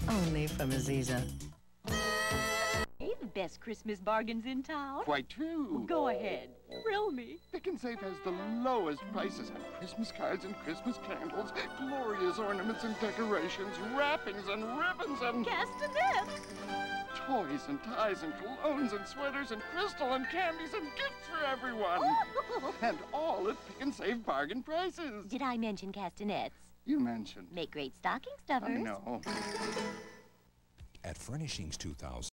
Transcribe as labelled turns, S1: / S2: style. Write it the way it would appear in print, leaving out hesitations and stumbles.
S1: Only from Aziza.
S2: Hey, the best Christmas bargains in town.
S3: Quite true.
S2: Go ahead. Thrill me.
S3: Pick and Save has the lowest prices on Christmas cards and Christmas candles, glorious ornaments and decorations, wrappings and ribbons and...
S2: Castanets.
S3: toys and ties and colognes and sweaters and crystal and candies and gifts for everyone.
S2: Oh.
S3: And all at Pick and Save bargain prices.
S2: Did I mention castanets?
S3: You mentioned.
S2: Make great stocking stuffers.
S3: I know.
S4: At Furnishings 2000.